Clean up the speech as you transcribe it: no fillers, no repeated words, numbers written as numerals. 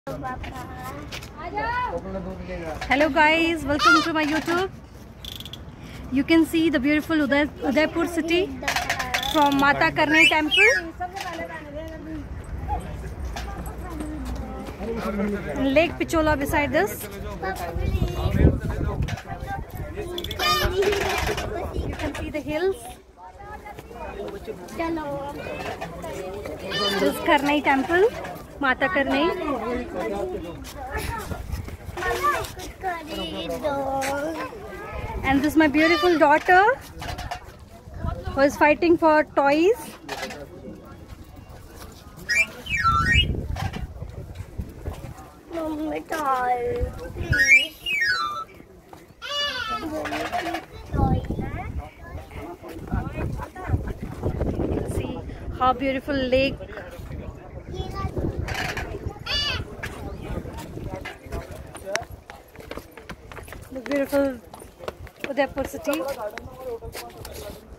Hello guys, welcome to my YouTube. You can see the beautiful Udaipur city from Mata Karni temple. And Lake Pichola beside this. You can see the hills. This is Karni temple, Mata Karni. And this is my beautiful daughter who is fighting for toys. Mommy, toy, please. You can see how beautiful lake. The beautiful Udaipur city.